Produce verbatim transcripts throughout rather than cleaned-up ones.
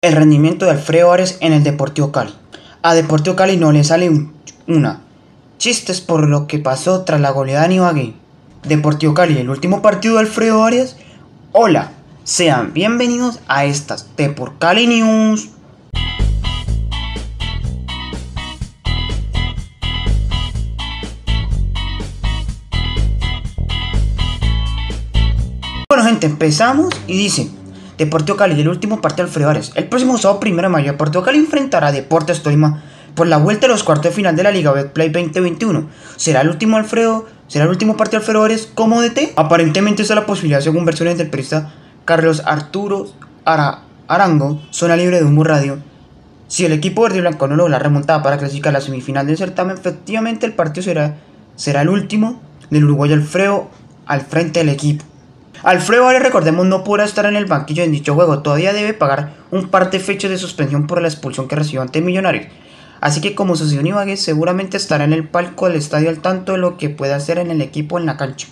El rendimiento de Alfredo Arias en el Deportivo Cali. A Deportivo Cali no le sale un, una. Chistes por lo que pasó tras la goleada en Ibagué. Deportivo Cali, el último partido de Alfredo Arias. Hola, sean bienvenidos a estas Deport Cali News. Bueno gente, empezamos y dice: Deportivo Cali, el último partido de Alfredo Arias. El próximo sábado primero de mayo, Deportivo Cali enfrentará a Deportes Tolima por la vuelta de los cuartos de final de la Liga Betplay veinte veintiuno. ¿Será el último Alfredo? ¿Será el último partido de Alfredo Arias como D T? Aparentemente esa es la posibilidad según versiones del periodista Carlos Arturo Ara Arango, zona libre de Humo Radio. Si el equipo verde y blanco no logra la remontada para clasificar a la semifinal del certamen, efectivamente el partido será, será el último del uruguayo Alfredo al frente del equipo. Alfredo Arias, recordemos, no podrá estar en el banquillo en dicho juego, todavía debe pagar un par de fechas de suspensión por la expulsión que recibió ante Millonarios. Así que como sucedió en Ibagué, seguramente estará en el palco del estadio al tanto de lo que pueda hacer en el equipo en la cancha.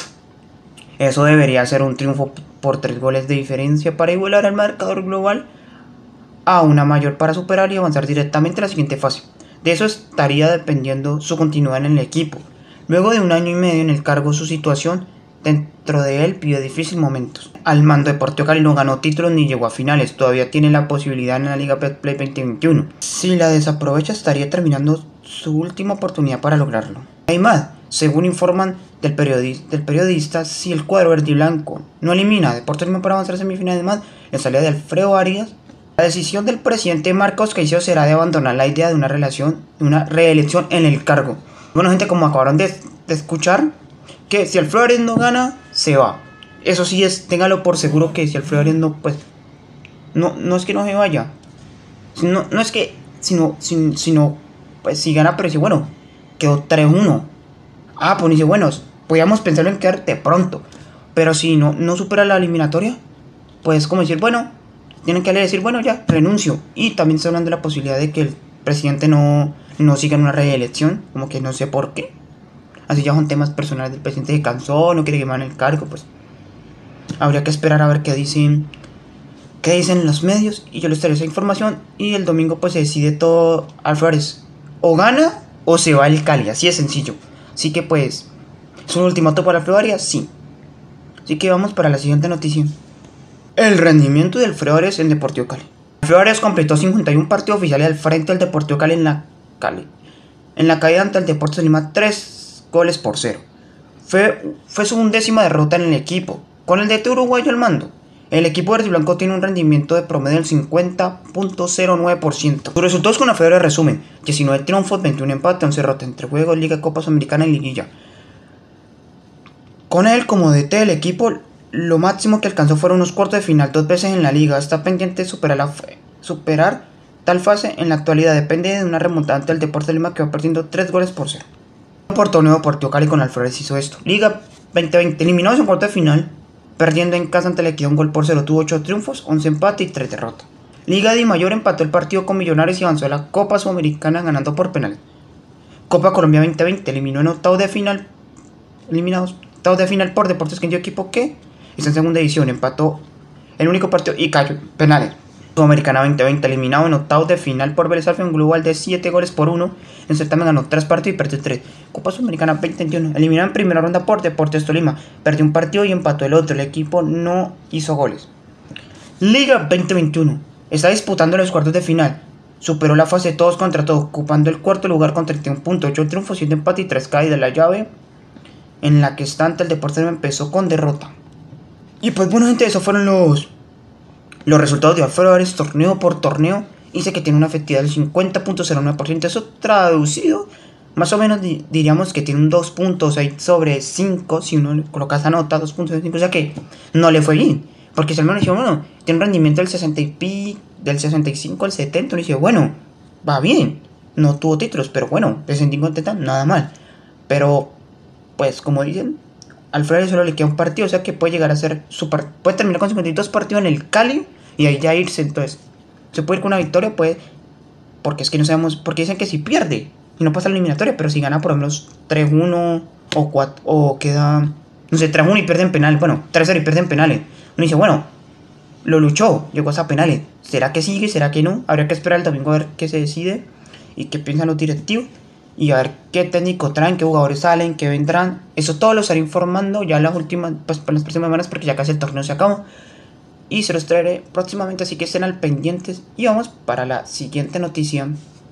Eso debería ser un triunfo por tres goles de diferencia para igualar al marcador global a una mayor para superar y avanzar directamente a la siguiente fase. De eso estaría dependiendo su continuidad en el equipo. Luego de un año y medio en el cargo, su situación dentro de él vive difíciles momentos. Al mando, Deportivo Cali no ganó títulos ni llegó a finales, todavía tiene la posibilidad en la Liga Betplay veinte veintiuno. Si la desaprovecha, estaría terminando su última oportunidad para lograrlo. Además, según informan del, periodista, del periodista, si el cuadro verde y blanco no elimina a Deportivo Tolima para avanzar a semifinales, además, la salida de Alfredo Arias, la decisión del presidente Marcos Caicedo será de abandonar la idea de una relación, de una reelección en el cargo. Bueno gente, como acabaron de, de escuchar, que si Alfredo Arias no gana, se va. Eso sí, es, téngalo por seguro que si Alfredo Arias no, pues, no, no es que no se vaya. No, no es que, sino, sino, sino, pues si gana, pero dice, bueno, quedó tres uno. Ah, pues dice, bueno, podíamos pensarlo en quedar de pronto. Pero si no, no supera la eliminatoria, pues como decir, bueno, tienen que decir, bueno, ya, renuncio. Y también está hablando de la posibilidad de que el presidente no, no siga en una reelección, como que no sé por qué. Así ya son temas personales del presidente, que cansó, no quiere quemar el cargo, pues habría que esperar a ver qué dicen, qué dicen los medios, y yo les traigo esa información, y el domingo pues se decide todo. Alfredo Arias o gana o se va el Cali, así de sencillo. Así que pues, ¿es un ultimato para Alfredo Arias? Sí. Así que vamos para la siguiente noticia. El rendimiento de Alfredo Arias en Deportivo Cali. Alfredo Arias completó cincuenta y uno partidos oficiales al frente del Deportivo Cali en la Cali. En la caída ante el Deportes Tolima, tres goles por cero. Fue, fue su undécima derrota en el equipo, con el D T uruguayo al mando. El equipo verde y blanco tiene un rendimiento de promedio del cincuenta punto cero nueve por ciento. Sus resultados con Alfredo Arias resumen: diecinueve triunfos, veintiuno empates, once derrotas entre juegos, Liga, Copa Sudamericana y Liguilla. Con él como D T del equipo, lo máximo que alcanzó fueron unos cuartos de final dos veces en la Liga. Está pendiente de superar, la, superar tal fase. En la actualidad depende de una remontada ante el Deportes Tolima, que va perdiendo tres goles por cero. Por torneo, Deportivo Cali con Alfredo Arias hizo esto. Liga veinte veinte, eliminados en cuarto de final, perdiendo en casa ante el Equidad un gol por cero. Tuvo ocho triunfos, once empates y tres derrotas. Liga de Mayor empató el partido con Millonarios y avanzó a la Copa Sudamericana ganando por penal. Copa Colombia veinte veinte, eliminó en octavos de final, eliminados octavos de final por Deportes Quindío, equipo que está en segunda división, empató el único partido y cayó penales. Sudamericana veinte veinte, eliminado en octavos de final por Vélez Sarsfield, un global de siete goles por uno. En certamen ganó tres partidos y perdió tres. Copa Sudamericana veinte veintiuno, eliminado en primera ronda por Deportes Tolima, perdió un partido y empató el otro. El equipo no hizo goles. Liga veinte veintiuno, está disputando los cuartos de final. Superó la fase todos contra todos, ocupando el cuarto lugar con treinta y uno puntos, ocho triunfos, siete empates y tres caídas. La llave en la que está ante el Deportes Tolima empezó con derrota. Y pues bueno gente, esos fueron los... Los resultados de Alfredo Arias torneo por torneo. Dice que tiene una efectividad del cincuenta punto cero nueve por ciento. Eso traducido, más o menos di diríamos que tiene un dos punto seis sobre cinco. Si uno le coloca esa nota, dos punto cinco. O sea que no le fue bien. Porque si al menos dice, bueno, tiene un rendimiento del sesenta y pi, del sesenta y cinco al setenta. Uno dice, bueno, va bien. No tuvo títulos, pero bueno, de sesenta y cinco al setenta, nada mal. Pero, pues como dicen, Alfredo Arias solo le queda un partido, o sea que puede llegar a ser super, puede terminar con cincuenta y dos partidos en el Cali y ahí ya irse. Entonces se puede ir con una victoria, puede, porque es que no sabemos, porque dicen que si pierde y no pasa la eliminatoria, pero si gana por lo menos tres uno o cuatro, o queda, no sé, tres uno y pierden penales, bueno, tres cero y pierden penales, uno dice, bueno, lo luchó, llegó hasta penales. ¿Será que sigue? ¿Será que no? Habría que esperar el domingo a ver qué se decide y qué piensan los directivos. Y a ver qué técnico traen, qué jugadores salen, qué vendrán. Eso todo lo estaré informando ya en las últimas, pues por las próximas semanas, porque ya casi el torneo se acabó. Y se los traeré próximamente, así que estén al pendientes. Y vamos para la siguiente noticia.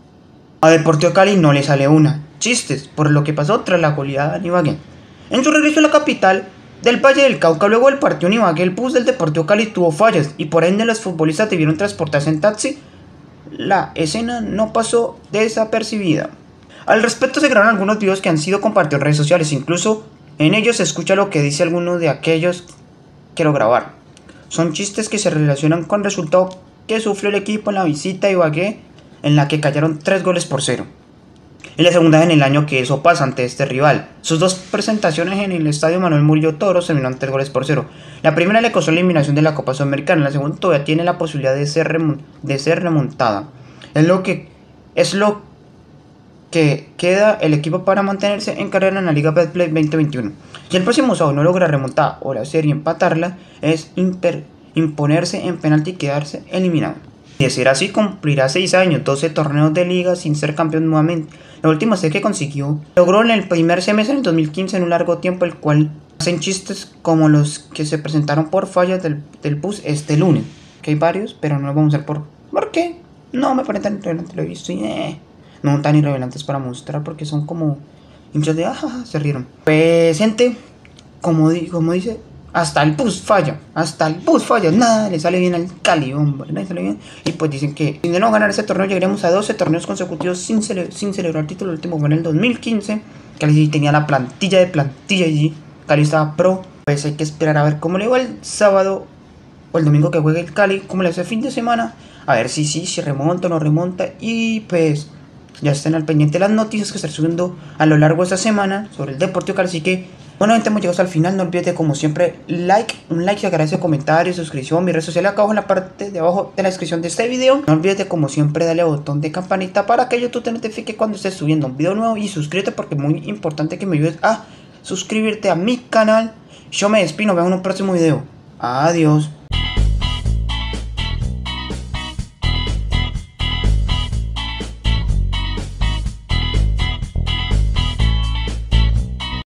A Deportivo Cali no le sale una. Chistes por lo que pasó tras la goleada en Ibagué. En su regreso a la capital del Valle del Cauca, luego del partido en Ibagué, el bus del Deportivo Cali tuvo fallas y por ende los futbolistas debieron transportarse en taxi. La escena no pasó desapercibida. Al respecto se grabaron algunos videos que han sido compartidos en redes sociales, incluso en ellos se escucha lo que dice alguno de aquellos que lo grabaron. Son chistes que se relacionan con el resultado que sufrió el equipo en la visita a Ibagué, en la que cayeron tres goles por cero. Es la segunda vez en el año que eso pasa ante este rival. Sus dos presentaciones en el estadio Manuel Murillo Toro terminaron tres goles por cero. La primera le costó la eliminación de la Copa Sudamericana, la segunda todavía tiene la posibilidad de ser, remont de ser remontada. Es lo que es lo que queda el equipo para mantenerse en carrera en la Liga Betplay veinte veintiuno. Si el próximo sábado no logra remontar o la serie empatarla, es imponerse en penalti y quedarse eliminado. De ser así, cumplirá seis años, doce torneos de liga sin ser campeón nuevamente. La última serie que consiguió logró en el primer semestre del dos mil quince, en un largo tiempo, el cual hacen chistes como los que se presentaron por fallas del, del bus este lunes. Que hay varios, pero no los vamos a hacer por... ¿Por qué? No me parecen tan irrelevantes, lo he visto y... Eh, no tan irrelevantes para mostrar porque son como... hinchas de... Ah, se rieron. Pues, gente, como, di como dice... Hasta el bus falla, hasta el bus falla, nada le sale bien al Cali, hombre, nada le sale bien. Y pues dicen que si de no ganar ese torneo llegaremos a doce torneos consecutivos sin, cele sin celebrar el título. El último fue en el dos mil quince, Cali tenía la plantilla de plantilla y Cali estaba pro. Pues hay que esperar a ver cómo le va el sábado o el domingo que juegue el Cali, cómo le hace el fin de semana, a ver si sí, si remonta o no remonta. Y pues ya estén al pendiente de las noticias que estaré subiendo a lo largo de esta semana sobre el Deportivo Cali, así que... Bueno, gente, hemos llegado hasta el final. No olvides de, como siempre, like, un like, se agradece, comentario, suscripción, mi red social acá abajo en la parte de abajo de la descripción de este video. No olvides de, como siempre, darle al botón de campanita para que YouTube te notifique cuando estés subiendo un video nuevo. Y suscríbete porque es muy importante que me ayudes a suscribirte a mi canal. Yo me despido, nos vemos en un próximo video. Adiós.